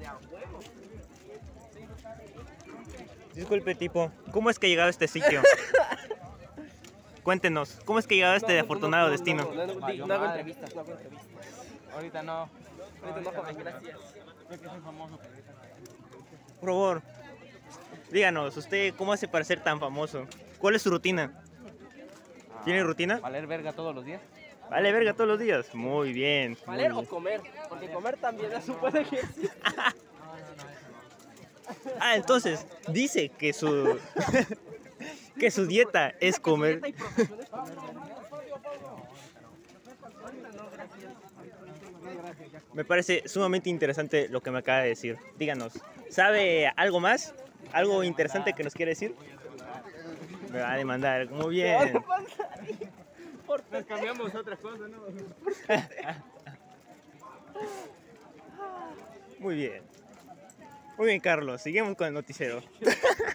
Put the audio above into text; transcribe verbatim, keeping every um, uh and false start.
Disculpe, tipo, ¿cómo es que ha llegado a este sitio? Cuéntenos, ¿cómo es que ha llegado a este afortunado destino? No, no, no, no, no hago entrevistas, no hago entrevistas. Ahorita no. Ahorita no, joven, gracias. Yo que soy famoso. Por favor, díganos, ¿usted cómo hace para ser tan famoso? ¿Cuál es su rutina? ¿Tiene rutina? Valer verga todos los días. Vale, verga todos los días. Muy bien. muy ¿Valer bien. o comer? Porque comer también es un buen ejercicio. Ah, entonces, dice que su que su dieta es comer. Dieta y profesión es comer, ¿verdad? Me parece sumamente interesante lo que me acaba de decir. Díganos, ¿sabe algo más? ¿Algo interesante que nos quiere decir? Me va a demandar. Muy bien. Nos cambiamos otra cosa, ¿no? Muy bien. Muy bien, Carlos. Seguimos con el noticiero.